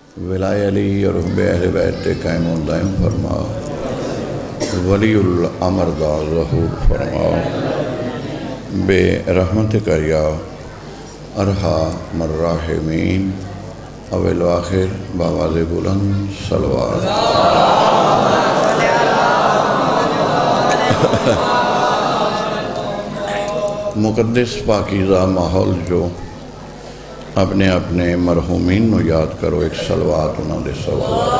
ولائے علی اور حب اہل بیت قائم و دائم فرماؤ، ولی الامر دا ظہور فرماؤ، بے رحمتک یا ارحم الراحمین۔ اول و آخر بآواز بلند صلوات۔ مقدس پاکیزہ ماحول جو اپنے اپنے مرحومین نو یاد کرو، ایک صلوات انہوں دے صلوات۔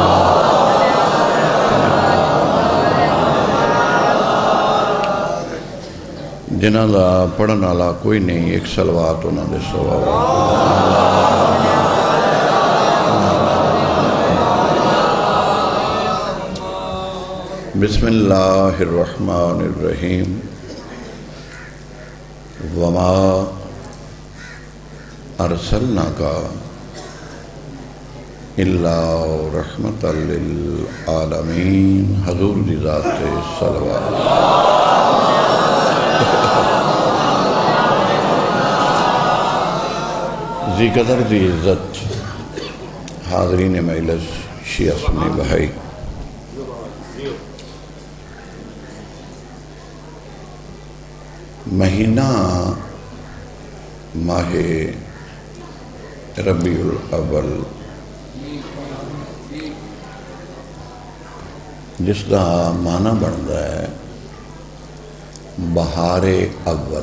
جنہاں دا پڑھن والا کوئی نہیں، ایک صلوات انہوں دے صلوات۔ بسم اللہ الرحمن الرحیم۔ وما ارسلناک الا رحمۃ للعالمین۔ حضور دی ذات سے صلوات۔ ذی قدر دی عزت حاضرین مجلس شیعہ سنی بھائی، مہینہ ماہ ربیع الاول جس کا معنی بنتا ہے بہار اول،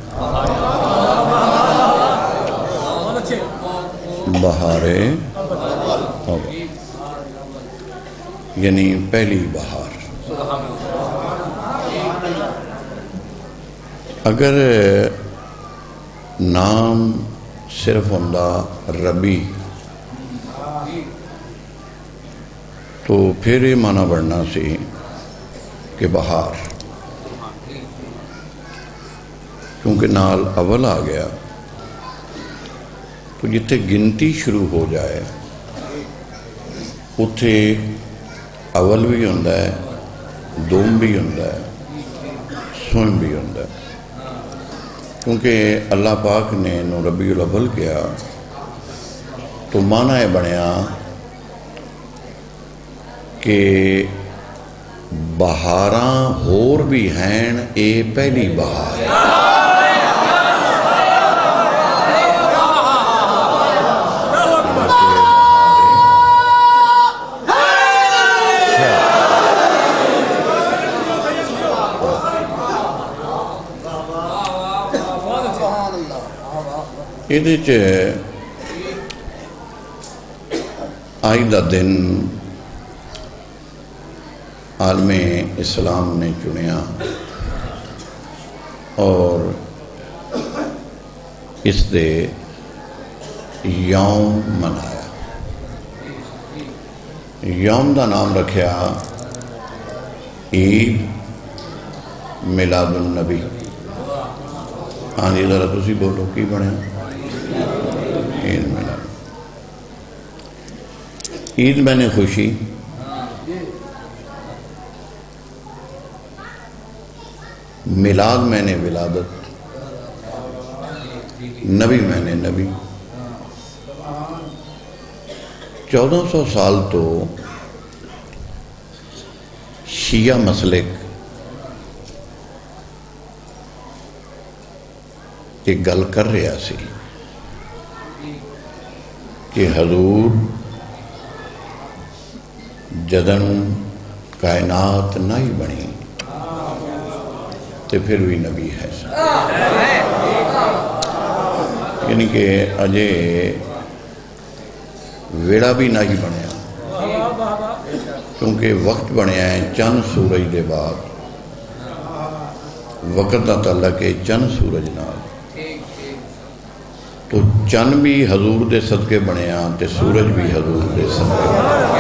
بہار اول یعنی پہلی بہار۔ اگر نام صرف ہوندہ ربی تو پھر یہ معنی بڑھنا سی کہ بہار، کیونکہ نال اول آ گیا تو جتنے گنتی شروع ہو جائے اتھے اول بھی ہوندہ ہے، دوم بھی ہوندہ ہے، سوم بھی ہوندہ ہے۔ کیونکہ اللہ پاک نے نو ربیع الاول کیا تو معنی بنیا کہ بہاراں ہور بھی ہیں، اے پہلی بہار۔ یہ آج دا دن عالم اسلام نے چنیا اور اس دے یوم منایا۔ یوم دا نام رکھیا عید میلاد النبی۔ ہاں جی ذرا تسی بولو کی بنے؟ عید میلاد، عید میں نے خوشی، میلاد میں نے ولادت، نبی میں نے نبی۔ 1400 سال تو شیعہ مسلک ایک گل کر رہا سی کہ حضور جدن کائنات نہ ہی بنی تو پھر بھی نبی ہے، یعنی کہ اجے ویڑا بھی نہ ہی بنیا، کیونکہ وقت بنیا ہے چند سورج دے بعد، وقت دا تعلق ہے چند سورج نال، تو چند بھی حضور دے صدقے بنیا تے سورج بھی حضور دے صدقے بنیا۔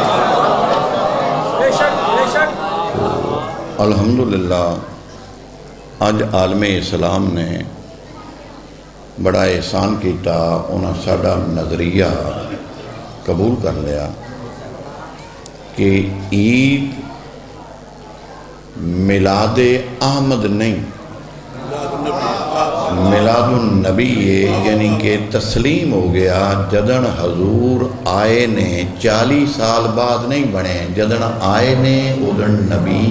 الحمدللہ آج عالم اسلام نے بڑا احسان کیتا، انہاں ساڈا نظریہ قبول کر لیا کہ عید میلاد احمد نہیں، میلاد النبی یعنی کہ تسلیم ہو گیا جدن حضور آئے نے 40 سال بعد نہیں بنے جدن آئے نے ادن نبی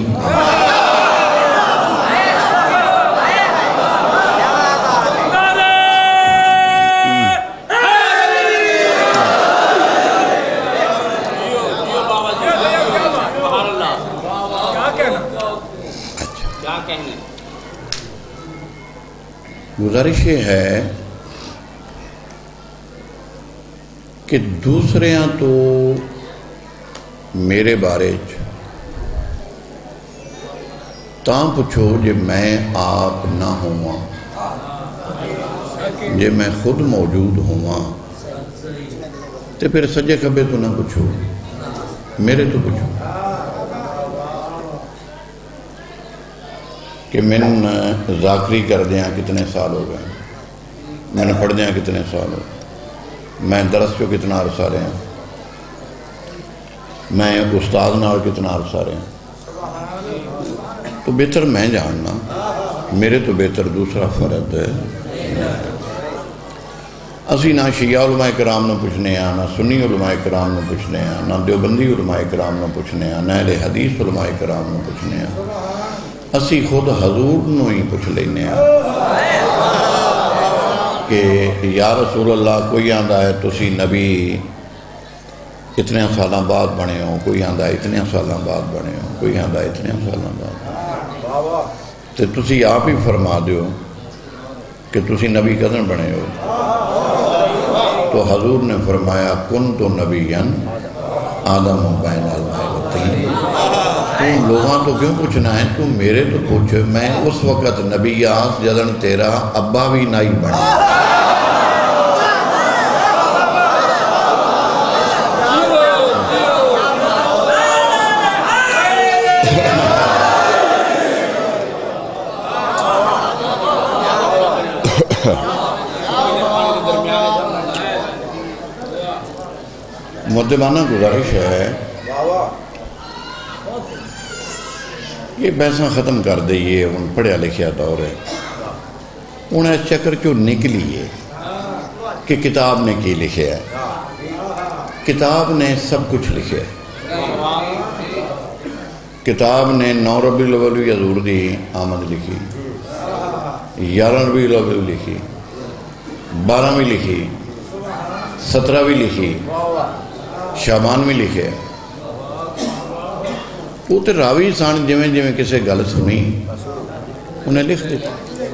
گزارش یہ ہے کہ دوسرے تو میرے بارے تاں پوچھو جے میں آپ نہ ہوا جے میں خود موجود ہوا تے پھر سجے کھبے تو نہ پوچھو میرے تو پوچھو کہ میں نے ذاکری کر دیا کتنے سال ہو گئے میں نے پڑھ دیا کتنے سال ہو میں درس کو کتنا عرصہ رہے ہیں میں استاد نال کتنا عرصہ رہے ہیں تو بہتر میں جاننا میرے تو بہتر دوسرا فرد ہے اسی نہ شیعہ علماء کرام نے پوچھنے ہیں نہ سنی علماء کرام نے پوچھنے ہیں نہ دیوبندی علماء کرام نے پوچھنے ہیں نہ اہل حدیث علماء کرام نے پوچھنے ہیں اسی خود حضور نو ہی پوچھ لینے ہیں کہ یا رسول اللہ کوئی آندہ ہے تسی نبی اتنے سالہ بعد بنے ہو کوئی آندہ ہے اتنے سالہ بعد بنے ہو کوئی آندہ ہے اتنے سالہ بعد تو تسی آپ ہی فرما دیو کہ تسی نبی کدن بنے ہو تو حضور نے فرمایا کن تو نبیًا آدم و بین الماء والطین تو لوگاں تو کیوں پوچھنا ہے تو میرے تو پوچھ میں اس وقت نبی آس جدن تیرا ابا بھی نہیں بنا مدبانہ گزارش ہے یہ بحثاں ختم کر دئیے ان پڑھیا لکھیا دور ہے انہیں اس چکر کیوں نکلی ہے کہ کتاب نے کی لکھے ہے کتاب نے سب کچھ لکھے ہے کتاب نے 9 ربیع الاول حضور دی آمد لکھی 11 ربیع الاول لکھی 12ویں لکھی 17ویں لکھی شعبان بھی لکھے وہ تو راوی سان جویں کسے گل سنی انہیں لکھ دیتا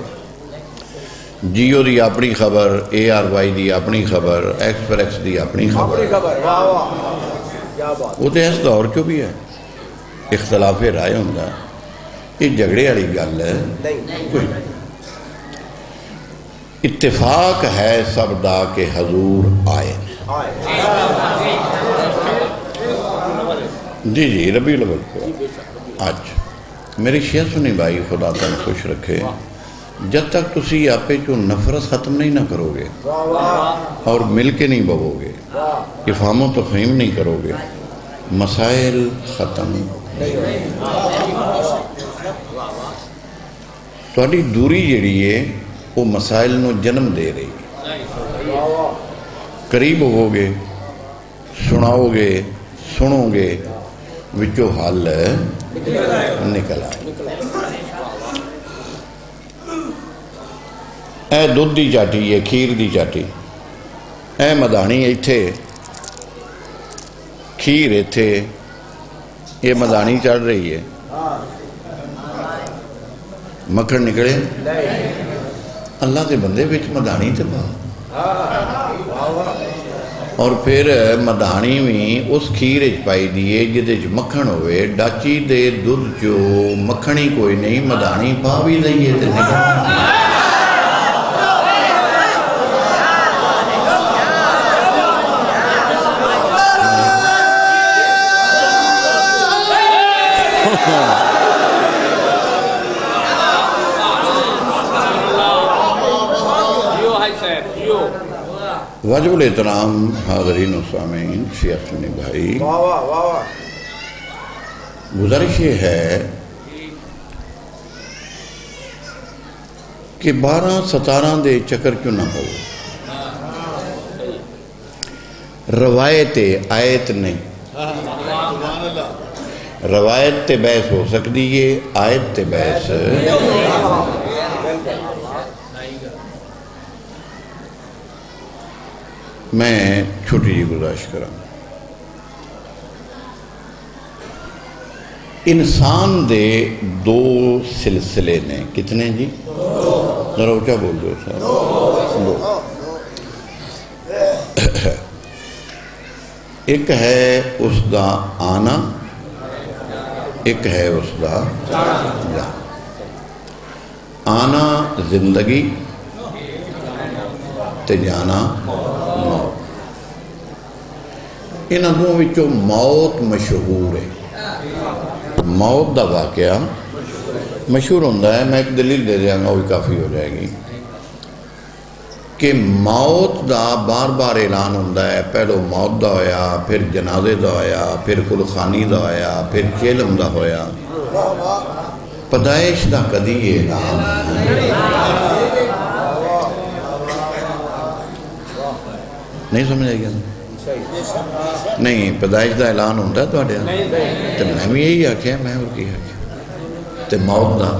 جیو دی اپنی خبر ARY دی اپنی خبر ایکسپریس دی اپنی خبر وہ تو اس دور چو بھی ہے اختلاف رائے ہوندہ یہ جھگڑے والی گل ہے کوئی اتفاق ہے سب دا کہ حضور آئے جی ربیع الاول کو آج میری شیعہ سنی بھائی خدا تعالیٰ خوش رکھے جب تک تسی آپے جو نفرت ختم نہیں نہ کرو گے اور مل کے نہیں بھو گے افہام و تفہیم نہیں کرو گے مسائل ختم تھوڑی دوری جڑی ہے وہ مسائل نو جنم دے رہی قریب ہو گے سناؤ گے سنو گے وچو حل نکل آئے اے دودھ دی چاٹی ہے کھیر دی چاٹی اے مدانی ایتھے کھیر ایتھے یہ مدانی چڑھ رہی ہے مکھن نکلے اللہ دے بندے وچ مدانی تے اور پھر مدانی بھی اس کھیر پائی دیئے جدے مکھن ہوئے ڈاچی دے دودھ جو مکھنی کوئی نہیں مدانی پا بھی دئیے تے نکل واجب الاحترام حاضرین و سامعین شیعہ سنی بھائی گزارش یہ ہے کہ 12-17 دے چکر کیوں نہ ہو. روایت آیت نہیں. روایت تے بحث ہو سکتی ہے، آیت تے بحث. میں چھوٹی جی گزارش کراں. انسان دے 2 سلسلے نے. کتنے جی؟ ذرا اونچا بول دو سر. 2. ایک ہے اس دا آنا، ایک ہے اس دا جانا. آنا زندگی تے جانا موت. انہاں دونوں وچوں موت مشہور ہے. موت دا واقعہ مشہور ہوتا ہے. میں ایک دلیل دے دیا گا، وہ کافی ہو جائے گی. کہ موت دا بار بار اعلان ہوتا ہے. پہلو موت دا ہویا، پھر جنازے دا ہویا، پھر کلخانی دا ہویا، پھر چیلم دا ہویا. پیدائش دا کدی اعلان نہیں سمجھ آئی گیا؟ نہیں، پیدائش دا اعلان ہوتا ہے تو میں بھی یہی آکھیا. میں اور کی آکھیا تے موت دا.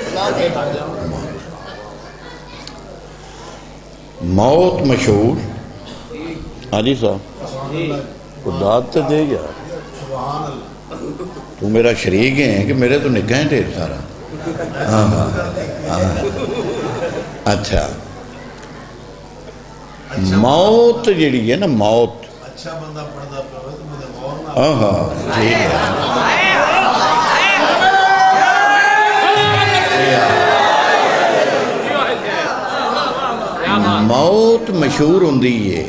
موت مشہور. حاجی صاحب کو داد تے دے گیا. تو میرا شریک ہے کہ میرے تو نکاح ہیں ڈھیر سارا. اچھا، موت جیڑی ہے نا، موت موت مشہور ہوندی ہے.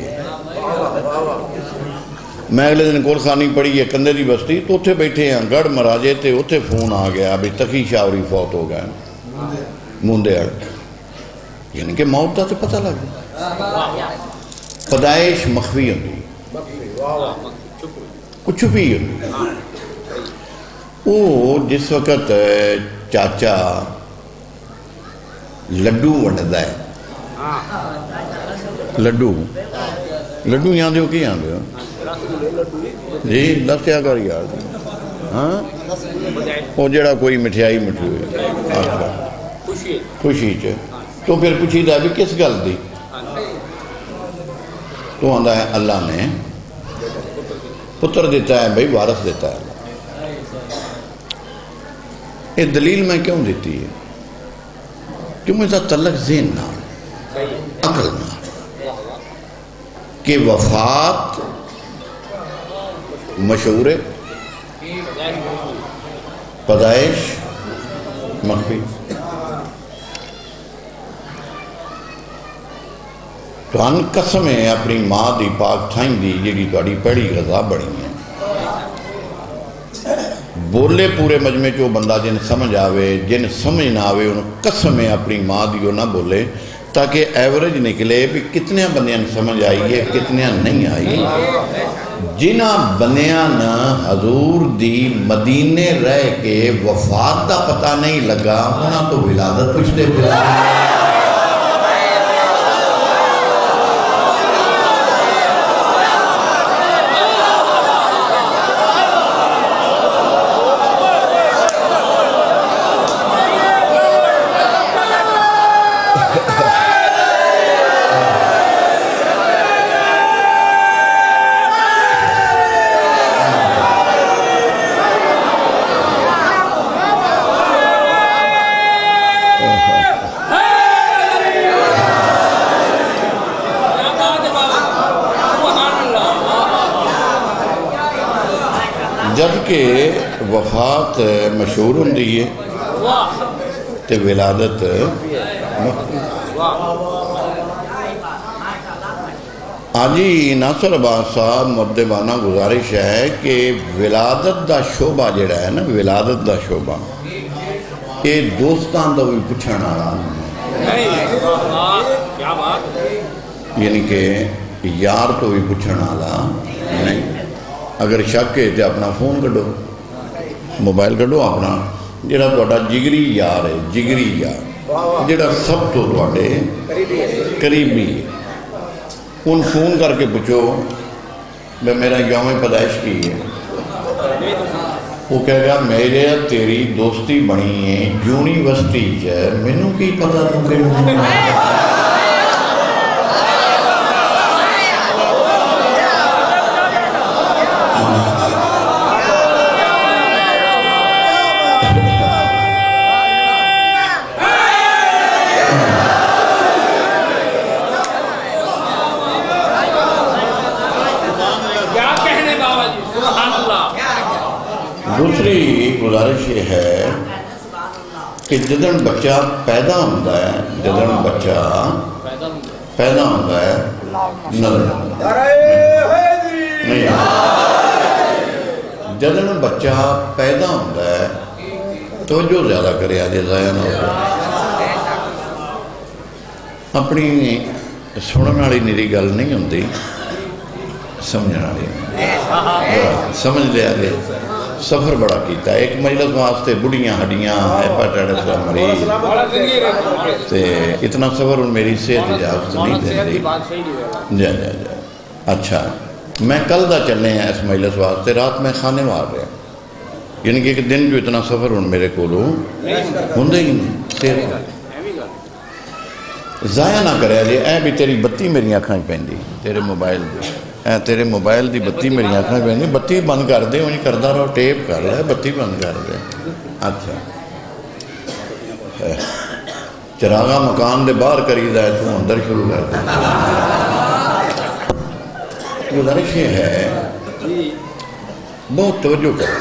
میں اگلے دن کلخانی پڑھی ہے کندے دی بستی، تو اتھے بیٹھے ہیں گڑھ مراجے تے اتھے فون آ گیا بھی تقی شاوری فوت ہو گئے موندے اڑ. یعنی کہ موت دا تو پتہ لگ گیا. پیدائش مخفی ہوندی، کچھ بھی ہوندی. وہ جس وقت چاچا لڈو ونڈدا ہے، لڈو یہاں دیو کی یہاں دیو جی دسیا کر یار. ہاں وہ جڑا کوئی مٹھائی مٹھوئی خوشی چ تو پھر پوچھی دا بھی کس گل دی؟ تو آندا ہے اللہ نے پتر دیتا ہے بھائی، وارث دیتا ہے. یہ دلیل میں کیوں دیتی ہے؟ کیوں میں تعلق ذہن نہ عقل نہ کہ وفات مشہور ہے، پیدائش مخفی. تو ان قسم ہے اپنی ماں دی پاک تھائیں دی جیڑی تہاڈی پہلی غذا بنی ہے. بولے پورے مجمع چو بندہ جن سمجھ آوے، جن سمجھ نہ آوے انہوں قسم ہے اپنی ماں دیو نہ بولے، تاکہ ایوریج نکلے بھی کتنے بندیاں سمجھ آئی ہے کتنے نہیں آئی. جنہ بندیاں حضور دی مدینے رہ کے وفات دا پتہ نہیں لگا، انہاں تو ولادت پوچھتے پھر. جبکہ وفات مشہور ہوندی ہے تے ولادت آجی ناصر عباس صاحب مدبانہ گزارش ہے کہ ولادت دا شعبہ جڑا ہے نا، ولادت دا شعبہ یہ دوستان دا بھی پچھانا رہا یعنی کہ یار تو بھی پچھانا رہا نہیں. اگر شک ہے تو اپنا فون کڈو، موبائل کڈو اپنا، جڑا تہاڈا جگری یار ہے، جگری یار جڑا سب تو تواڈے قریبی ہے، ان فون کر کے پوچھو میں میرا یوم پیدائش کی ہے، وہ کہے گا میرے تیری دوستی بنی ہے یونیورسٹی ہے، مینوں کی پتہ تو کہ دوسری گزارش یہ ہے کہ جدن بچہ پیدا ہوتا ہے، جدن بچہ پیدا ہوتا ہے نظر نہیں، جدن بچہ پیدا ہوتا ہے توجہ زیادہ کرے آجے ضائع نہ ہو، اپنی سنن والی میری گل نہیں ہوتی، سمجھنے والی سمجھ لیا جی۔ سفر بڑا کیتا ہے، ایک مجلس واسطے بڑھیاں ہڈیاں ہیپاٹائٹس کا مریض تے اتنا سفر ان میری صحت اجازت نہیں دے دی جا جا جا۔ اچھا میں کل دا چلنے ہیں اس مجلس واسطے، رات میں کھانے مار رہا یعنی کہ ایک دن جو اتنا سفر ان میرے کو ہوندے ہی نہیں، صحت ضائع نہ کرے جی۔ اے بھی تیری بتی میری آنکھاں پہندی، تیرے موبائل دی تیرے موبائل دی بتی میری آنکھاں پہندی، بتی بند کر دے، انہیں کردہ رہو، ٹیپ کر رہا ہے، بتی بند کر دے۔ اچھا چراغا مکان دے باہر کری دا ہے تو اندر شروع کر دے۔ گزارش یہ ہے بہت توجہ کر،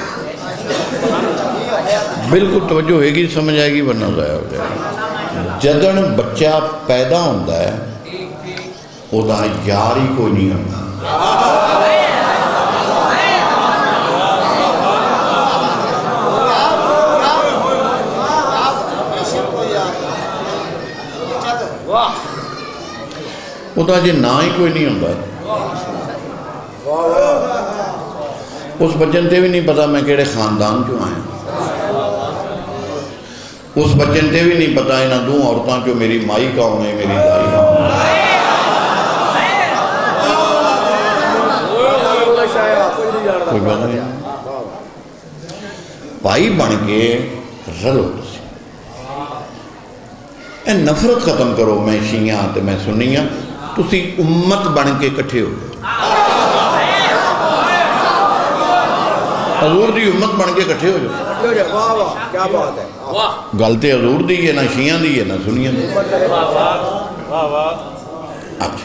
بالکل توجہ ہوئے گی، سمجھ آئے گی ورنہ ضائع ہو جائے گی۔ جدن بچہ پیدا ہوتا ہے وہ دا یار ہی کوئی نہیں ہوتا، وہ دا جی نا ہی کوئی نہیں ہوتا، اس بچن تے بھی نہیں پتا میں کیڑے خاندان کیوں آیا، اس بچن تے بھی نہیں پتا انہاں دو عورتاں جو میری مائی کا ہونے میری دائی کا ہونے، کوئی بات نہیں، بھائی بن کے رلو تسی، اے نفرت ختم کرو، میں شیعہ تے میں سنیاں، تسی امت بن کے کٹھے ہو، حضور دی امت بن کے کٹھے ہو جو، گلتے حضور دی ہے نہ شیعہ دی ہے نہ سنیاں دی۔ اچھا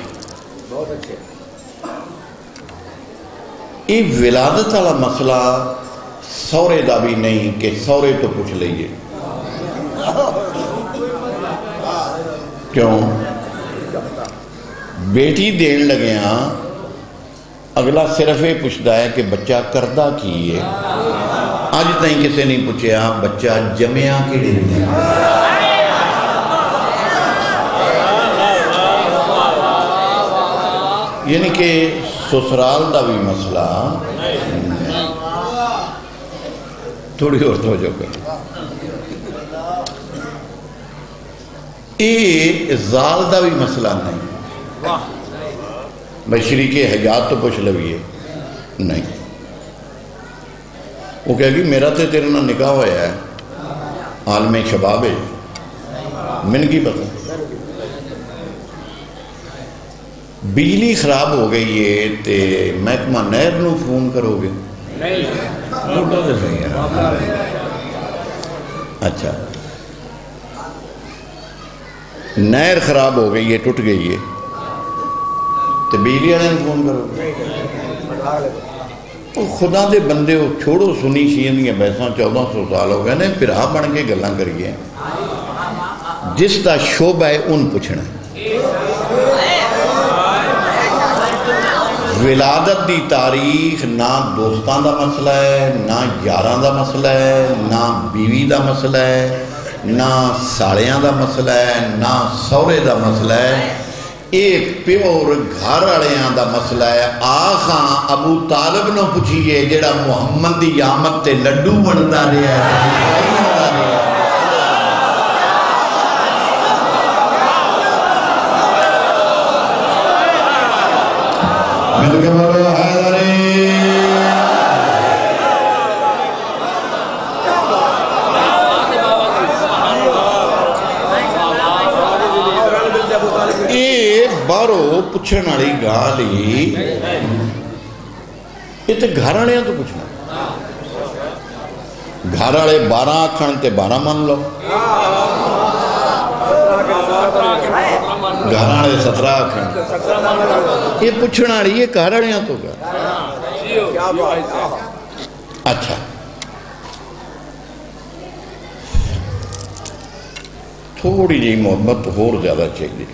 یہ ولادت والا مسئلہ سورے دا بھی نہیں کہ سورے تو پوچھ لئیے، کیوں بیٹی دین لگے ہاں اگلا صرف یہ پوچھتا ہے کہ بچہ کردہ کی ہے، آج تائیں کسے نہیں پوچھے ہاں بچہ جمعہ کے لئے نہیں، یعنی کہ سسرال دا بھی مسئلہ تھوڑی اور توجہ کر، یہ زال دا بھی مسئلہ نہیں، بھائی شریک حیات تو پوچھ لویے نہیں، وہ کہے گی میرا تے تیرے نہ نکاح ہوا ہے عالم شباب ہے، من کی پتہ بجلی خراب ہو گئی ہے تے محکمہ نہر نو فون کرو گے، اچھا نہر خراب ہو گئی ہے ٹوٹ گئی ہے تو بجلی والے فون کرو، خدا دے بندے ہو چھوڑو سنی شیعہ دیاں بحثاں 1400 سال ہو گئے نے، پھرا بن کے گلاں کریے، جس دا شعبہ ہے ان پوچھنا ہے۔ ولادت دی تاریخ نہ دوستان دا مسئلہ ہے، نہ یاران دا مسئلہ ہے، نہ بیوی دا مسئلہ ہے، نہ ساڑیاں دا مسئلہ ہے، نہ سورے دا مسئلہ ہے، ایک پیور گھر آڑیاں دا مسئلہ ہے۔ آخاں ابو طالب نو پوچھئے جڑا محمد دی آمد تے لڈو بندا رہا ہے، مل کے بولو حیدری بارو پچھن والی گال ہی یہ تو گھر والے تو پوچھنا گھر والے 12 آکھن تے 12 مان لو گھر والے 17 آکھن یہ پوچھن والی یہ گھر والے تو گا اچھا تھوڑی جی محبت اور زیادہ چاہیے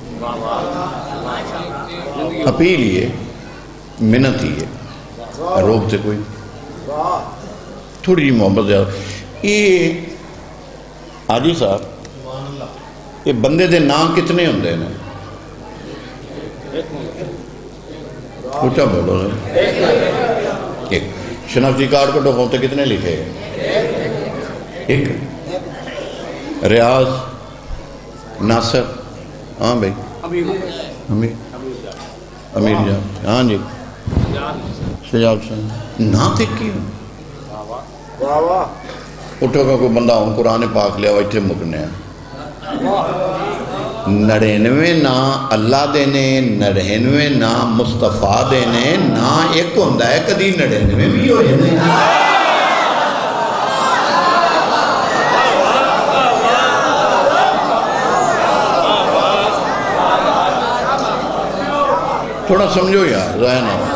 اپیل یہ منت یہ روک تے کوئی تھوڑی جی محبت زیادہ یہ آجی صاحب یہ بندے دے نام کتنے ہوندے ہیں اونچا بولو ایک شناختی کارڈ کو ڈھونتے کتنے لکھے ایک ریاض ناصر ہاں بھائی امیر جان ہاں جی شجاعت حسین نہ تکی اٹھو کا کوئی بندہ ہوں قرآن پاک لیا ویٹھے مکنے ہیں 99 نا اللہ دینے 99 نا مصطفیٰ دینے نا ایک ہوندہ ہے کدی 99 بھی ہو جانے تھوڑا سمجھو یار ضائع نہ ہو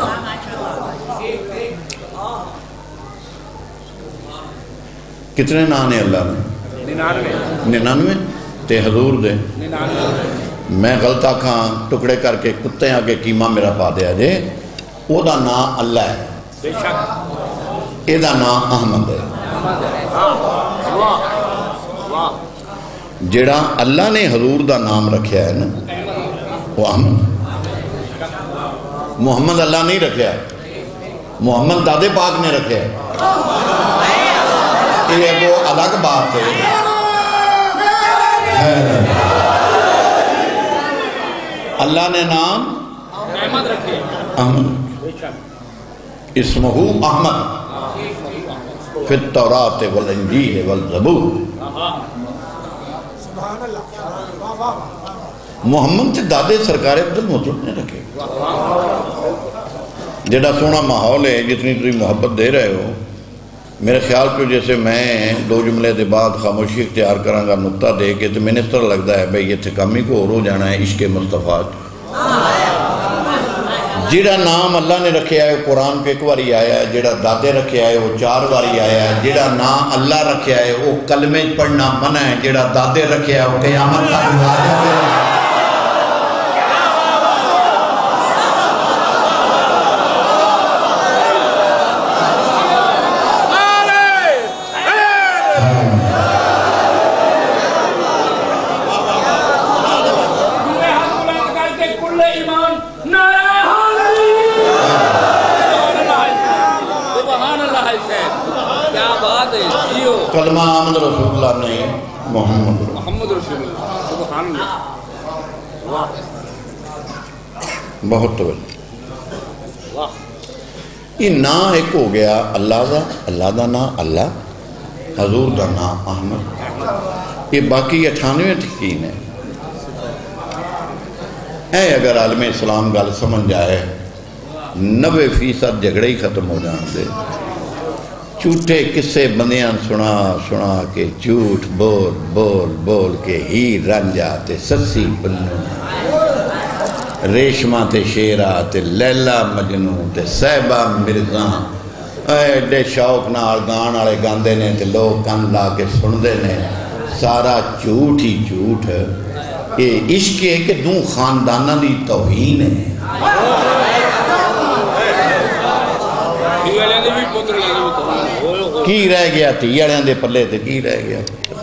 کتنے نانے اللہ نے 99 تے حضور دے میں غلطہ کھاں ٹکڑے کر کے کتے آگے قیمہ میرا پا دیا جے او دا نام اللہ ہے اے دا نام احمد ہے جیڑا اللہ نے حضور دا نام رکھیا ہے نا وہ احمد محمد اللہ نہیں رکھیا محمد دادے پاک نے رکھیا یہ وہ الگ بات ہے اللہ نے نام احمد رکھے احمد اسمہ احمد فی التوراۃ والانجیل والزبور محمد سے دادے سرکار عبدالمطلب نے رکھے جیڑا سونا ماحول ہے جتنی تری محبت دے رہے ہو میرے خیال کو جیسے میں 2 جملے دے بعد خاموشی اختیار کرانگا نقطہ دے کے تو میں نے اس طرح لگتا ہے بھئی یہ تھکامی کو اور ہو جانا ہے عشق مصطفیٰ جیڑا نام اللہ نے رکھے آئے قرآن کے 1 باری آیا ہے جیڑا دادے رکھے آئے وہ 4 باری آیا ہے جیڑا نام اللہ رکھے آئے وہ کلمے پڑھنا منع ہے جیڑا دادے رکھے آئے وہ قیامت کا واجب ہے کلمہ آمد رسول اللہ نہیں محمد رسول اللہ سبحان اللہ بہت توجہ یہ نا ایک ہو گیا اللہ دا نا اللہ حضور دا نا احمد یہ باقی 98 ٹھکین ہے اے اگر عالم اسلام گل سمجھ جائے 90% جھگڑے ہی ختم ہو جان دے چوٹے قصے بندیاں سنا کے جھوٹ بول کے ہی رنجا تے سسی بنو ریشمہ تے شیرہ تے لیلہ مجنو تے صحبہ مرزاں ایڈے شوق نال گان والے گاندے نے تے لوگ کان لا کے سن دے نے سارا جھوٹ ہی جھوٹ ہے یہ عشق ہے کہ دوں خاندانہ دی توہین ہے کی رہ گیا تھی اڑیاں دے پلے تے کی رہ گیا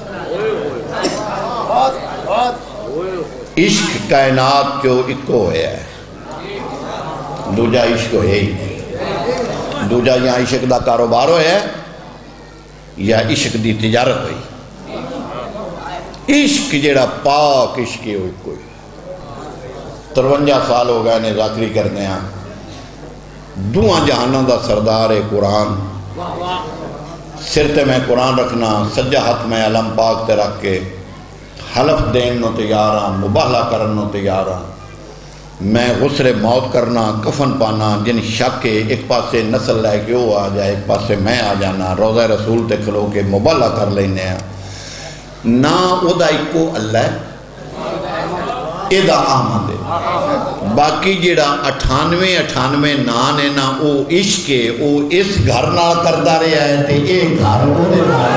عشق کائنات جو اکو ہویا ہے دوجا عشق ہویا ہی نہیں دوجا یا عشق دا کاروبار ہویا ہے یا عشق دی تجارت ہوئی عشق جیڑا پاک عشق ہے وہ اکو 53 سال ہو گئے نے ذاکری کرنے ہیں دوہاں جہانوں دا سردار ہے قرآن، سر تے میں قرآن رکھنا، سجا ہاتھ میں علم پاک تے رکھ کے حلف دین نو تیار ہاں، مباہلہ کرن نو تیار ہاں، میں غسل موت کرنا، کفن پانا، جن شک ہے ایک پاسے نسل لے کے وہ آ جائے، ایک پاسے میں آ جانا، روضہ رسول تے کھلو کے مباہلہ کر لینے ہیں نا، او دا ایکو اللہ ہے، اے دا آمد ہے۔ باقی جیڑا 98 نان ہے نا، او عشق ہے، او اس گھر نہ کردہ رہے آئے تے اے گھر او دے نہ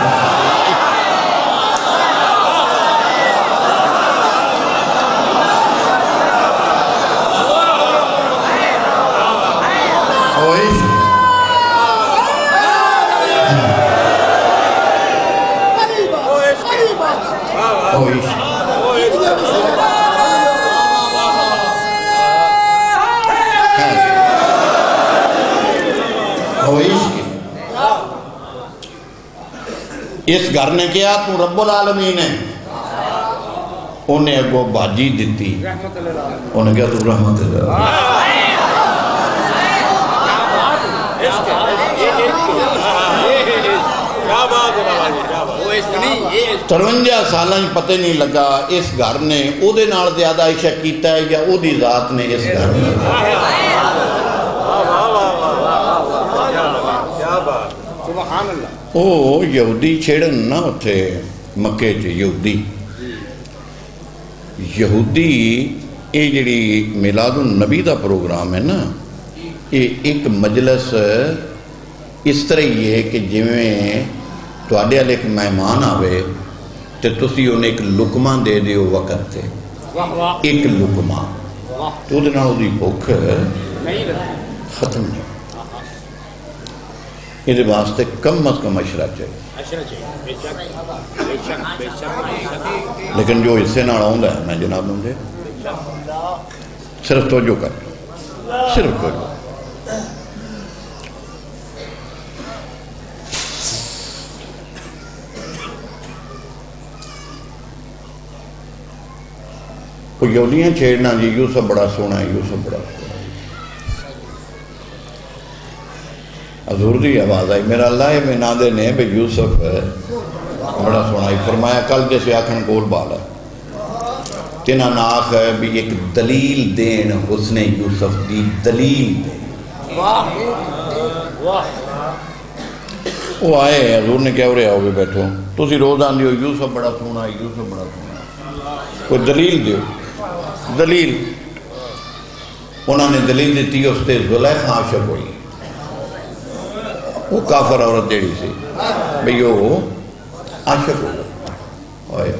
اس گھر نے کیا تو رب العالمین ہے، انہیں اگو باجی دیتی، انہیں کیا تو رحمت اللہ، 53 سالہ پتہ نہیں لگا اس گھر نے او دے نال زیادہ عشق کیتا ہے یا او دی ذات نے اس گھر نے۔ او یہودی چھیڑن نہ ہوتے مکے چے یہودی یہ جڑی میلاد النبی دا پروگرام ہے نا، یہ ایک مجلس اس طرح ہی ہے کہ جویں تواڈے والے ایک مہمان آوے تے تسی انہیں ایک لقمہ دے دیو وقت تے، ایک لقمہ تو دے نال دی بھوک ختم نہیں۔ یہ واسطے کم از کم عشرہ چاہیے، لیکن جو اس سے نہ آؤندا ہے میں جناب مجھے صرف توجہ کر، صرف توجہ۔ وہ یہودیاں چھیڑنا جی یوسف بڑا سونا ہے، یوسف بڑا سونا ہے۔ حضور دی آواز آئی، میرا اللہ ہے میں نادے نے بے یوسف بڑا سونا ہے، فرمایا کل جیسے آکھن کول بالا تینا ناخ ہے بھی ایک دلیل دین حسن یوسف دی دلیل دین۔ وہ آئے حضور نے کیا ہو رہے آؤ بیٹھو تو سی روز آن دیو یوسف بڑا سونا ہے، یوسف بڑا سونا ہے، کوئی دلیل دیو، دلیل۔ انہوں نے دلیل دیتی اس تے زلیخا عاشق ہوئی، وہ کافر عورت جیڑی سی بھئی وہ عاشق ہو گئی۔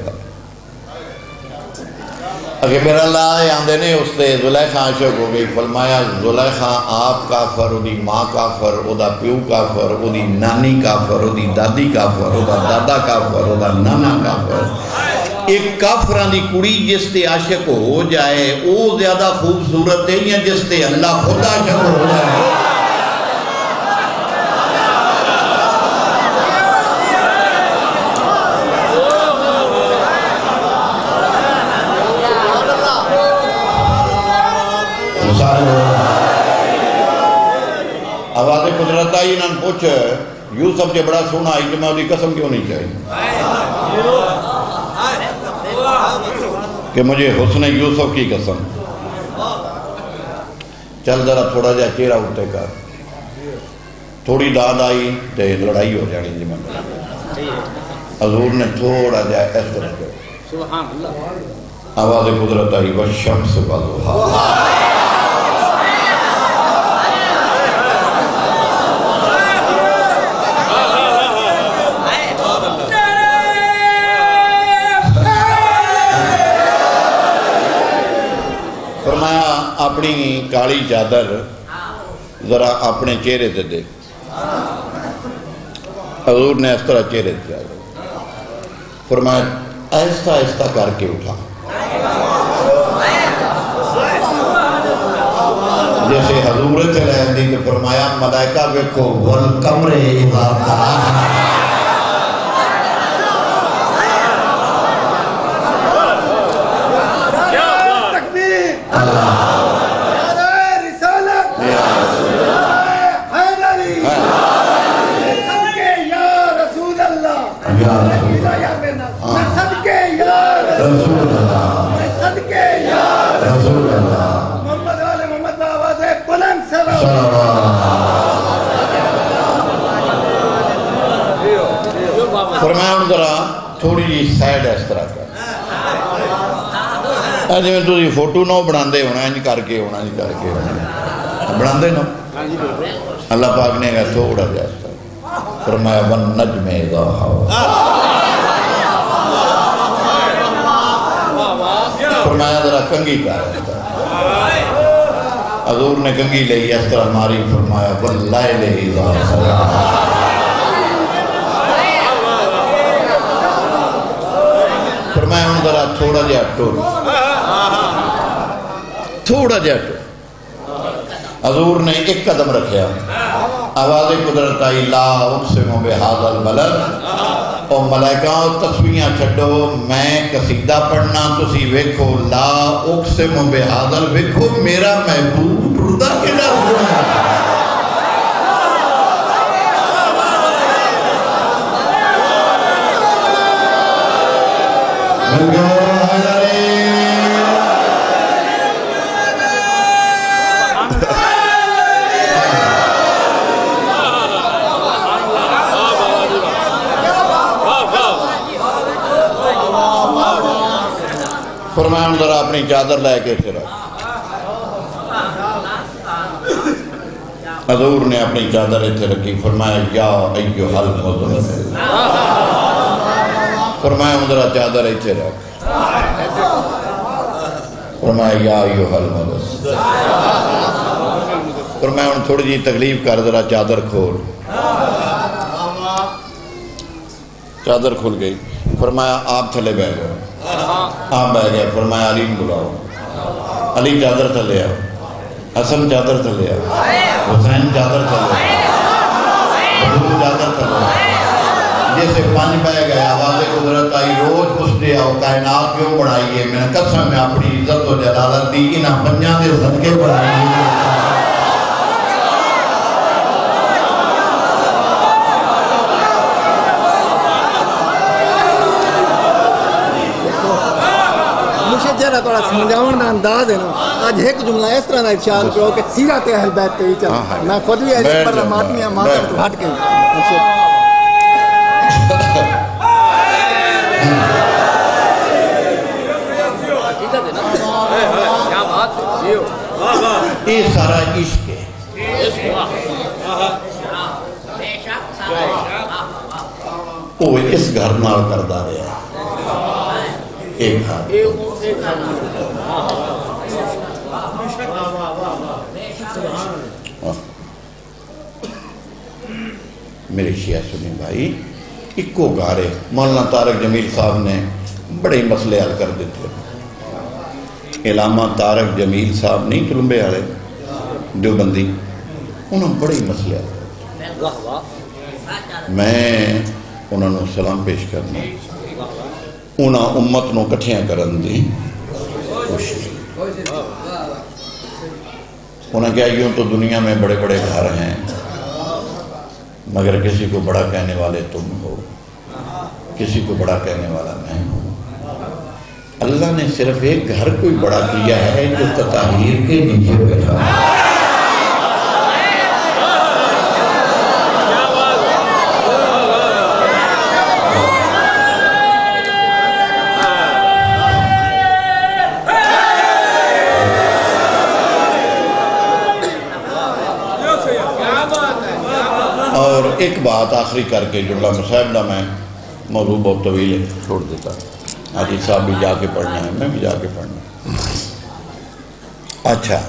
اگر میرا اللہ آندے نے اس تے زلیخا عاشق ہو گئی، فرمایا زلیخا آپ کافر، او دی ماں کافر، او دا پیو کافر، او دی نانی کافر، او دی دادی کافر، او دا دادا کافر، او دا نانا کافر۔ ایک کافران دی کڑی جس تے عاشق ہو جائے او زیادہ خوبصورت ہے یا جس تے اللہ خود عاشق ہو جائے؟ آواز قدرت آئی انہوں نے پوچھ یوسف جو بڑا سونا آئی کہ میں دی قسم کیوں نہیں چاہیے کہ مجھے حسن یوسف کی قسم۔ چل ذرا تھوڑا جا چہرہ اٹھتے کر، تھوڑی داد آئی تے لڑائی ہو جانی جی میں۔ حضور نے تھوڑا جا اس طرح کر، آواز قدرت آئی والشمس والضحیٰ۔ اپنی کالی چادر ذرا اپنے چہرے تے دیکھ، حضور نے اس طرح چہرے تے فرمایا آہستہ آہستہ کر کے اٹھا، جیسے حضور چلے دی کہ فرمایا ملائکہ ویکھو والقمر اذا تلاہا۔ اللہ تھوڑی جی سائڈ اس طرح کر جی میں تھی فوٹو نہ بنا دے ہونا انج کر کے ہونا انج کر کے ہونا بنا دے نا اللہ پاک نے کہا تھوڑا جا اس طرح فرمایا وَالنَّجْمِ إِذَا هَوَىٰ فرمایا ذرا کنگھی کر حضور نے کنگھی لئی اس طرح ماری فرمایا وَاللَّيْلِ إِذَا سَجَىٰ فرمایا ان ذرا تھوڑا جا ٹور تھوڑا جا ٹور حضور نے ایک قدم رکھیا آواز قدرت آئی لا اقسم بہذا البلد اور ملائکہ تسبیحاں چھڈو میں قصیدہ پڑھنا تسی ویکھو لا اقسم بہذا ویکھو میرا محبوب ٹردا کیڑا ہوا فرمایا ذرا اپنی چادر لے کے پھر حضور نے اپنی چادر اتنے رکھی فرمایا یا ایھا المزمل فرمایا ذرا چادر اتنے رکھ فرمایا یا ایھا المزمل فرمایا ان تھوڑی جی تکلیف کر ذرا چادر کھول چادر کھل گئی فرمایا آپ تھلے بیٹھ گئے آپ بیٹھ گئے فرمایا علی بلاؤ علی چادر تھلے آؤ حسن چادر تھلے آؤ حسین چادر تھلے آؤ حضور چادر تھلے آؤ جیسے پانچ بیٹھ گئے آواز قدرت آئی روز پوچھتے آؤ کائنات کیوں بڑھائیے میں نے قسم میں اپنی عزت و جلالت دی انہاں پنجاں دے صدقے بڑھائیے تھوڑا سمجھاؤں دا انداز ہے نا آج ایک جملہ اس طرح نہ ارشاد کرو کہ سیرت اہل بیت کے چل میں خود بھی ایسے پر ماتمی ماتم تو ہٹ کے یہ سارا عشق ہے وہ اس گھر نال کردہ رہا ہے ایک گھر میرے شیعہ سنی بھائی اکو گارے مولانا طارق جمیل صاحب نے بڑے مسئلے حل کر دیتے علامہ طارق جمیل صاحب نہیں کلمبے والے دیوبندی انہوں بڑے مسئلے حل کر میں انہوں نے سلام پیش کرنا انہاں امت نو کٹھیاں کرن دی کوشش انہاں کہا یوں تو دنیا میں بڑے بڑے گھر ہیں مگر کسی کو بڑا کہنے والے تم ہو کسی کو بڑا کہنے والا میں ہوں اللہ نے صرف ایک گھر کوئی بڑا کیا ہے جو تطہیر کے نیچے بیٹھا ہے ایک بات آخری کر کے جملہ مسائبہ میں موضوع بہت طویل ہے چھوڑ دیتا حاجی صاحب بھی جا کے پڑھنا ہے میں بھی جا کے پڑھنا ہے اچھا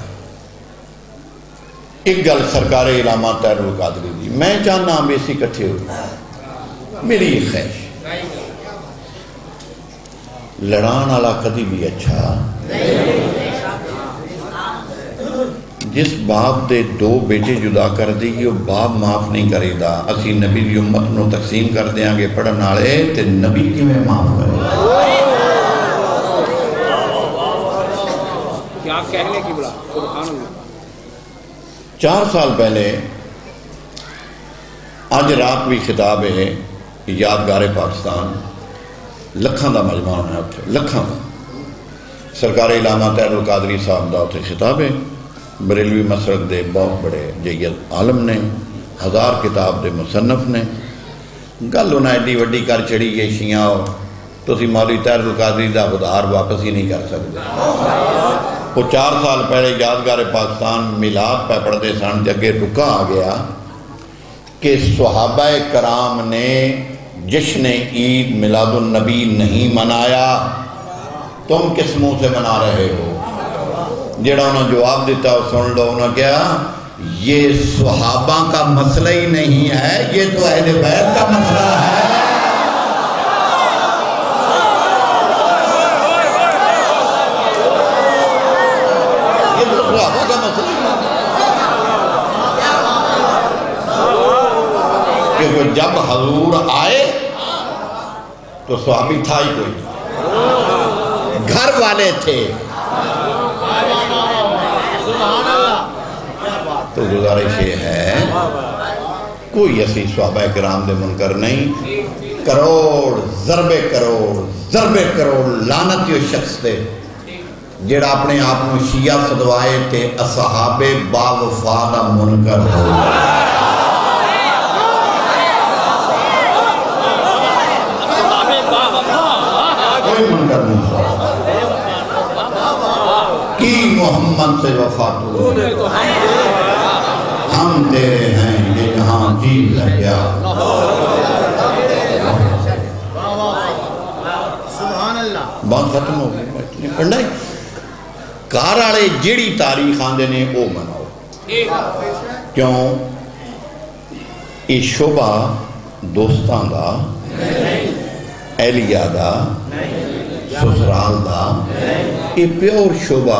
ایک گل سرکار علامہ طاہر القادری دی میں چاہنا ہم ایسی کٹھے ہوئی میری یہ خواہش لڑان والا کدی بھی اچھا جس باپ دے دو بیٹے جدا کر دی وہ باپ معاف نہیں کرے دا اسی نبی دی امت نو تقسیم کر دیاں گے پڑھن والے تے نبی کی میں معاف کرے کیا کہنے کی بلا سبحان اللہ 4 سال پہلے آج رات بھی خطاب ہے یادگار پاکستان لکھاں دا مجمع ہونا ہے لکھاں دا سرکار علامہ طاہر القادری صاحب دا خطاب ہے بریلوی مسرک دے بہت بڑے جید عالم نے 1000 کتاب دے مصنف نے گل انہیں ایڈی وڈی کر چڑی ہے شیعہ تو اسی مولوی طاہر القادری دا ادھار واپس ہی نہیں کر سکتے۔ وہ 4 سال پہلے یادگار پاکستان میلاد پہ پڑھتے سن، جگہ رکا آ گیا کہ صحابہ کرام نے جشن عید میلاد النبی نہیں منایا، تم کس منہ سے منا رہے ہو؟ جڑا انہوں نے جواب دیتا وہ سن لو، انہوں نے کہا یہ صحابہ کا مسئلہ ہی نہیں ہے، یہ تو اہل بیت کا مسئلہ ہے۔ یہ تو صحابہ کا مسئلہ ہی نہیں ہے، کیونکہ جب حضور آئے تو صحابی تھا ہی کوئی، گھر والے تھے۔ تو گزارش یہ ہے کوئی اسی صحابہ کرام دے منکر نہیں، کروڑ ضرب کروڑ لعنتی شخص تے جڑا اپنے آپ کو شیعہ صدوائے تے اصحاب باوفا دا منکر ہو۔ کوئی منکر نہیں کی محمد سے وفا تو ہم تیرے ہیں یہ جہاں جی لگیا۔ بات ختم ہو گئی، پڑھنا ہی کار آڑے جیڑی تاریخ آندے نے او مناؤ، کیوں یہ شعبہ دوستان دا، اہلیہ دا، سسرال دا، یہ پیور شعبہ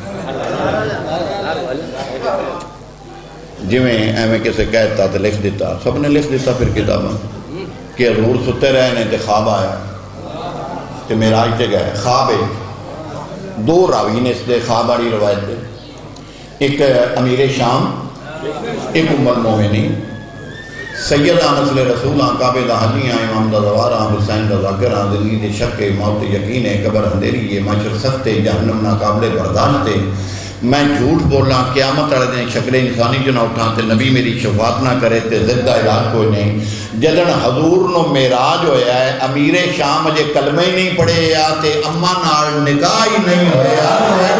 جی میں ایمیں کسے کہتا تو لکھ دیتا، سب نے لکھ دیتا پھر کتاباں کہ حضور ستے رہے نے تے خواب آیا تے معراج تے گئے، خواب ایک 2 راوی نے اس دے خواب آڑی روایت دے، ایک امیر شام، ایک ام المومنین، سیدہ نسل رسول کعبے دا حجیاں، امام دا دوارہ، حسین دا ذاکرہ، دلید شک موت یقین قبر اندھیری معاشر سخت جہنم ناقابل برداشت، میں جھوٹ بولا قیامت والے دن شکل انسانی جو نہ اٹھا تے نبی میری شفاعت نہ کرے تے زدہ علاج کوئی نہیں۔ جدن حضور نو معراج ہویا ہے، امیر شام اجے کلمہ ہی نہیں پڑھے یا تے اماں نال نکاح ہی نہیں ہویا،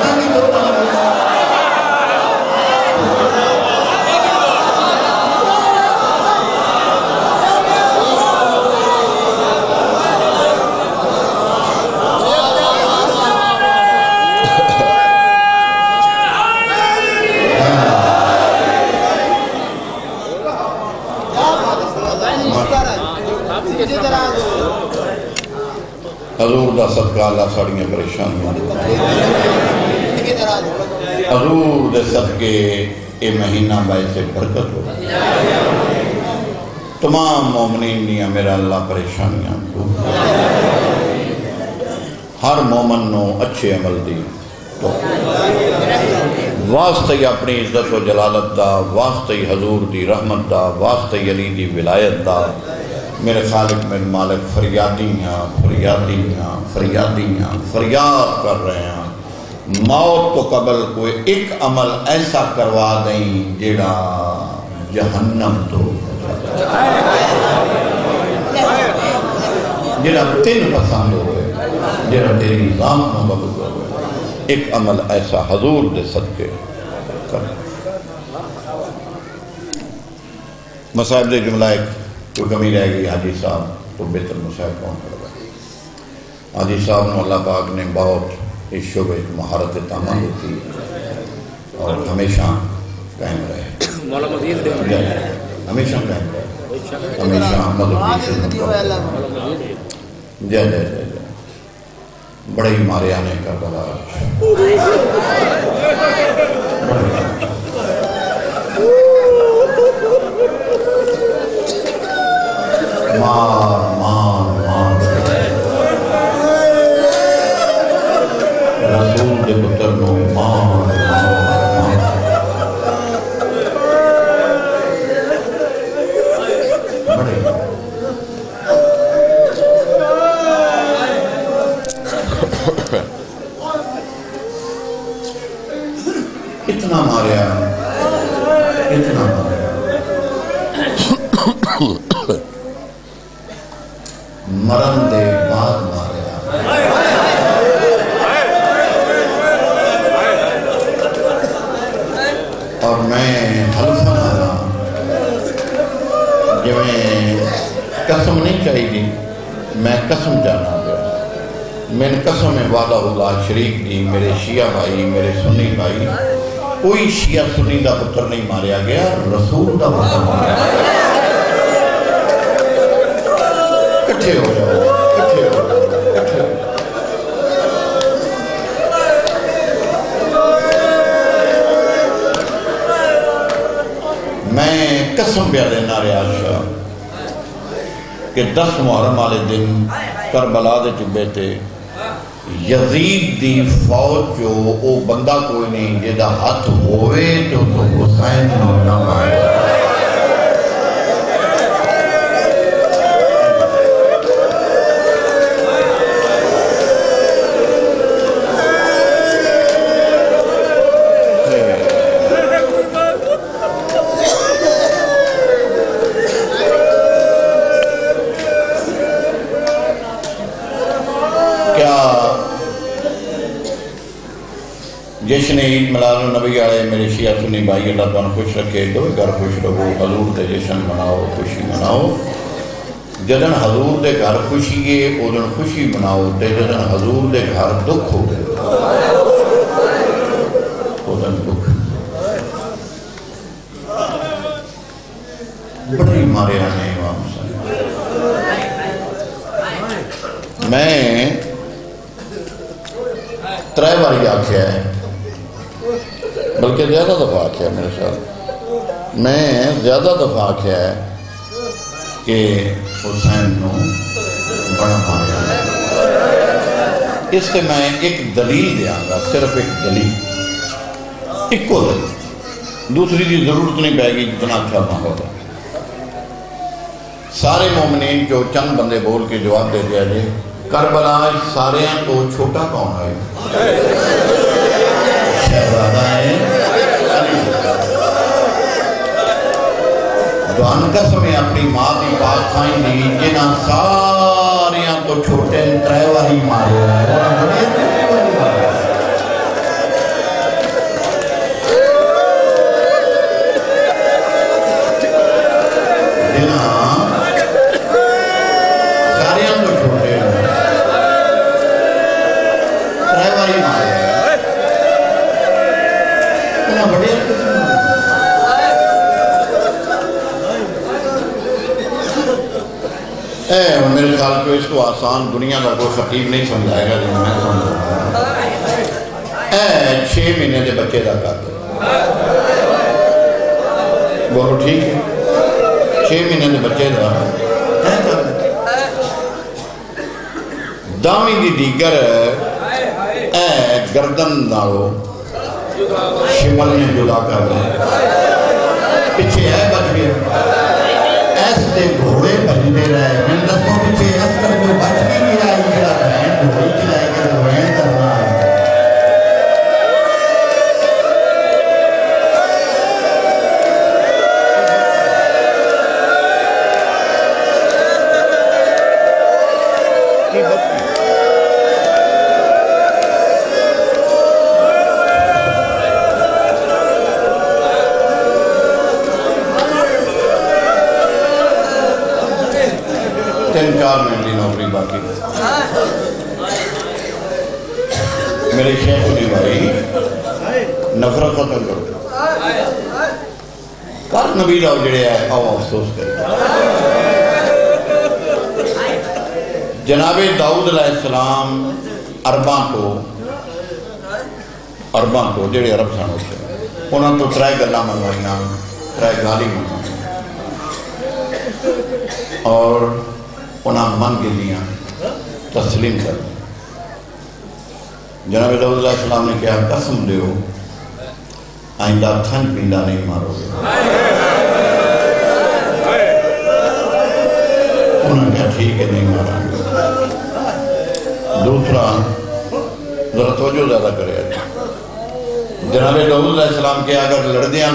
حضور دا صدقہ اللہ ساڑیاں پریشانیاں، حضور دے صدقے اے مہینہ باعث برکت ہو، تمام مومنین نیا میرا اللہ پریشانیاں دور، ہر مومن نو اچھے عمل دی واسطہ ہی اپنی عزت و جلالت دا، واسطہ ہی حضور دی رحمت دا، واسطہ ہی علی دی ولایت دا، میرے خالق میرے مالک فریادیاں فریاد کر رہے ہیں، موت تو قبل کوئی ایک عمل ایسا کروا دیں جڑا جہنم تو جڑا 3 پسند ہوئے، جڑا تیری نظام محبت ہوئے، ایک عمل ایسا حضور دے صدقے کر۔ مصائب دے جملہ ایک کوئی کمی رہ گئی، حاجی صاحب تو بہتر مصائب کون کر گئے؟ حاجی صاحب نے اللہ پاک نے بہت اس شعبے مہارت تمام ہوتی ہے اور ہمیشہ قائم رہے، ہمیشہ قائم رہے، ہمیشہ مدد جے جے جے بڑے ہی مارے آنے کا بڑا مار مار مار رسول دے پتر نو مار مار بڑے اتنا ماریا اتنا ماریا مرن دے بعد مارے جو میں قسم نہیں چاہیے میں قسم جانا پیا میں قسم میں وعدہ اللہ شریک دی میرے شیعہ بھائی میرے سنی بھائی کوئی شیعہ سنی دا پتر نہیں ماریا گیا رسول دا پتر ماریا گیا کٹھے ہو جاؤ کٹھے ہو جاؤ کٹھے ہو جاؤ میں قسم پیا دینا ریاض شاہ کہ 10 محرم والے دن کربلا دے چبے تے یزید دی فوج جو او بندہ کوئی نہیں جیدہ ہاتھ ہوئے تو حسین نہ مارے جشن عید میلاد النبی آئے میرے شیعہ سنی بھائی اللہ تعالیٰ خوش رکھے دو گھر خوش رہو حضور دے جشن مناؤ خوشی مناؤ جدن حضور دے گھر خوشی ہے ادن خوشی مناؤ تے جدن حضور دے گھر دکھ ہو گئے ادن دکھ بڑی مارے آنے امام صلی میں 3 بار آکھیا ہے بلکہ زیادہ دفعہ آکھیا ہے میرے ساتھ میں زیادہ دفعہ آکھیا ہے کہ حسین نو بڑا ماریا ہے اس سے میں ایک دلیل دیا گا صرف ایک دلیل ایک کو دلیل دوسری دی ضرورت نہیں پائے گی جتنا اچھا ماحول ہے سارے مومنین جو چند بندے بول کے جواب دے دیا جی کربلا سارے ہیں تو چھوٹا کون ہے شہزادہ ہے دوان قسم اپنی ماں دی بات کھائیں دی جنہ سارے ہیں تو چھوٹے 3 واری مارے میرے خیال کو اس کو آسان دنیا کا کوئی خطیب نہیں سمجھائے گا جو میں سمجھا 6 مہینے دے بچے دا کر بولو ٹھیک ہے 6 مہینے دے بچے دا دامی دی دیگر گردن نالو شمل نے جدا کر لیں پچھے ہے بچ گیا ایسے گھوڑے بجنے رہے میں دسوں پچھے اسکر جو بچ نہیں گیا یہ رہن گھوڑی چلائے گا رہن درنا منٹ کی نوکری باقی میرے شیخ علی بھائی نفرت ختم کرو کار نبی لاؤ جڑے آئے آؤ افسوس کرے جناب داؤد علیہ السلام عرباں تو جڑے عرب سن ہوتے انہوں تو 3 گلاں منگوائیاں 3 گالی منگوائیاں اور انہاں من گلیاں تسلیم کر دیں جناب داؤد علیہ السلام نے کہا قسم دیو آئندہ تھن پیندہ نہیں مارو گے انہوں نے کہا ٹھیک ہے نہیں مارا گے دوسرا ذرا توجہ زیادہ کرے جناب داؤد علیہ السلام کے اگر لڑدیاں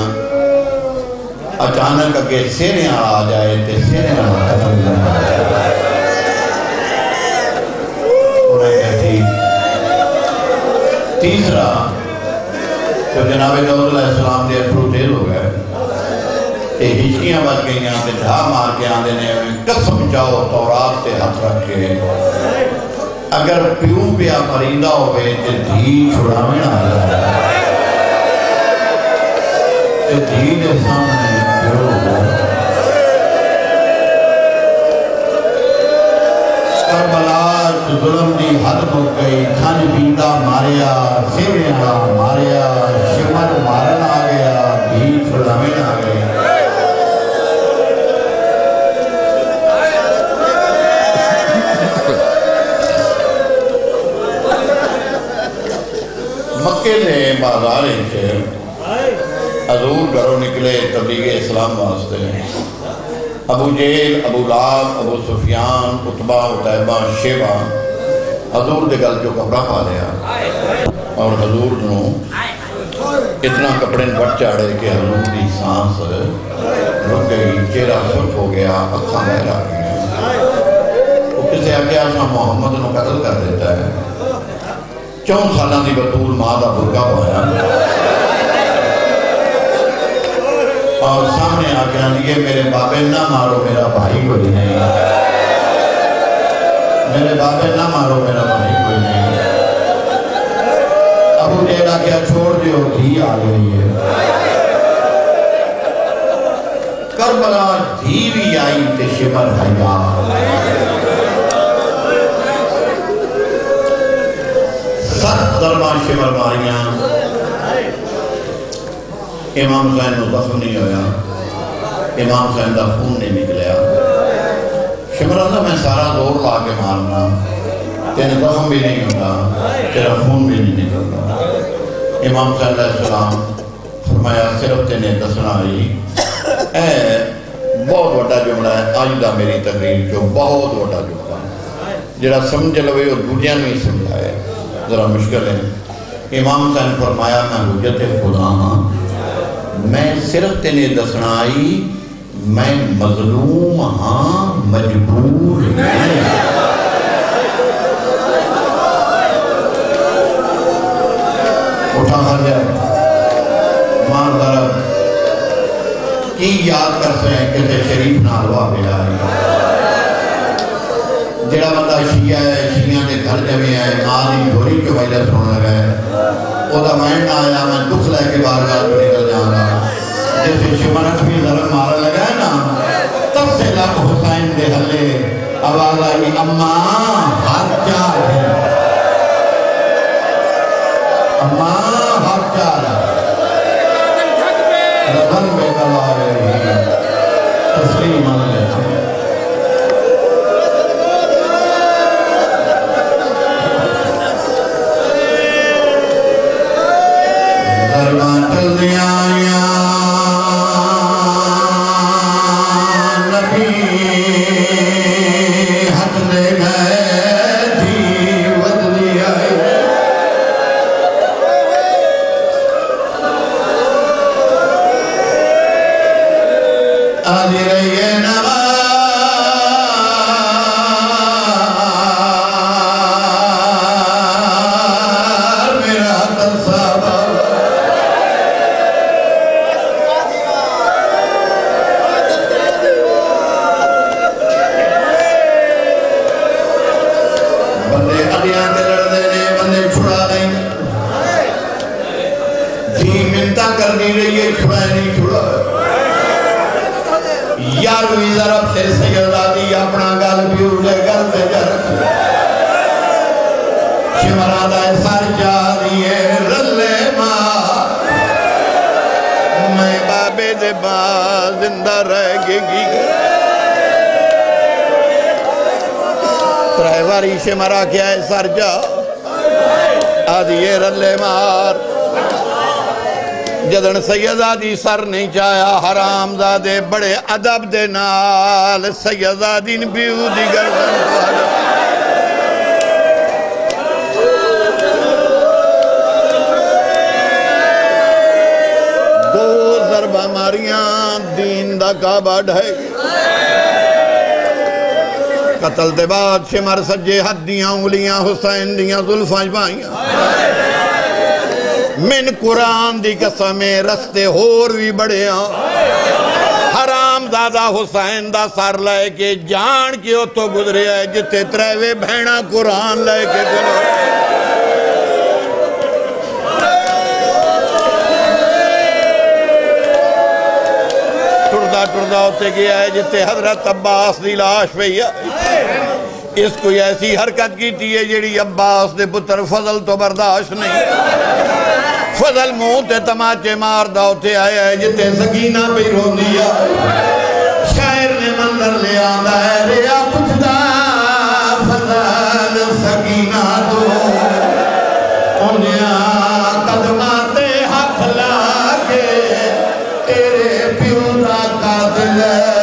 اچانک اگر سیریاں آ جائے تو سیریاں آ جائے تیسرا تو جناب داؤد علیہ السلام دے افرو تیل ہو گئے ہچکیاں بچ گئیاں تے ڈھا مار کے آندے نے قسم جاؤ تورات تے ہاتھ رکھ کے اگر پیوں پیا مریندہ ہوئے تے دھی چھڑاویں آیا تے دھی دے سامنے پیوں کربلا ظلم دی حد ہو گئی کھن بیندہ ماریا سیویاں ماریا شمر مارن آ گیا دھی چھڑاویں آ گئی مکے نے بازاریں سے حضور گھروں نکلے تبلیغ اسلام واسطے ابو جیل ابو لاب ابو سفیان عتبہ عتیبہ شیبہ حضور دے گل جو کپڑا پا لیا اور حضور نو اتنا کپڑے بڑھ چاڑے کہ حضور دی سانس رک گئی چہرہ سرخ ہو گیا اکھاں بہر آ گئی وہ کسے آگے آسا محمد نو قتل کر دیتا ہے 4 سالہ دی بطول ماں دا برگا پایا اور سامنے آ گیا یہ میرے بابے نہ مارو میرا بھائی کوئی نہیں میرے بابے نہ مارو میرا بھائی کوئی نہیں ابو جیل کیا چھوڑ دیو دھی آ گئی ہے کربلا دھی بھی آئی تے شمر حیا سخت دربان شمر ماریاں امام حسین نو زخم نہیں ہویا امام حسین دا خون نہیں نکلیا شمر اللہ میں سارا دور لا کے مارنا تیرے زخم بھی نہیں ہوتا تیرا خون بھی نہیں نکلتا امام حسین علیہ السلام فرمایا صرف تینے دسنا آئی اے بہت وڈا جملہ ہے آج دا میری تقریر جو بہت وڈا جملہ ہے جڑا سمجھ لوے اور دوجیاں نہیں سمجھائے ذرا مشکل ہے امام حسین فرمایا میں حجت خدا ہاں میں صرف تینے دسنا آئی میں مظلوم ہاں مجبور نہیں اٹھا کر جائے مار درد کی یاد کر سے کسی شریف نالوہ پہ آئی جڑا بندہ شیعہ ہے شیعہ کے گھر جمعی ہے آدھی دھوری کے وجہ سننے گئے وہ دا مائن نہ آیا میں دکھ لے کے بارگاہ پہ نکل جانا جیسے شمرک بھی ضرب مارا لگا ہے نا تب سے لگ حسین دے حلے آواز آئی اماں ہاتھ چار ہے اماں ہاتھ چار رضن بے کلا رہی تسلیم اللہ دربان چل دیا نبی ہاتھ لے گئے تھی ودلی آئی آدھی رہی ہے نواز میرا تلسابہ کرنی رہی ہے چھوڑا نہیں چھوڑا یارویں ضرب سے سیدادی اپنا گل بھی اڑے گل پہ جرک شمرادہ سر جاری ہے رلے ماں میں بابے دے باز زندہ رہ گی ترائیواری شمرا کیا ہے سر جا آدھی ہے رلے مار جدن سیدادی سر نہیں چایا حرام زادے بڑے عدب دے نال سیدادی نبیو دی گردن پالا دو ضربہ ماریاں دین دا کعبہ ڈھائی قتل دے بعد شمر سجے ہدیاں انگلیاں حسین دیاں ظلفاں پائیاں من قرآن دی قسمیں رستے ہور بھی بڑے ہاں صاحبزادہ حسین دا سر لے کے جان کے اتو گزرے ہے جتے تریوے بہنا قرآن لے کے گلو ٹردہ ہوتے گیا ہے جتے حضرت عباس دی لاش پہ اس کو ایسی حرکت کی تھی ہے جیڑی عباس دے پتر فضل تو برداشت نہیں فضل منہ تے تماچے مار دا ہوتے آیا ہے جتے سکینہ پہ رو دیا شاعر نے منظر لے آدھا ہے ریا پچھدا فضل سکینہ تو انہیں قدماتے ہاتھ لا کے تیرے پیو دا قاتل ہے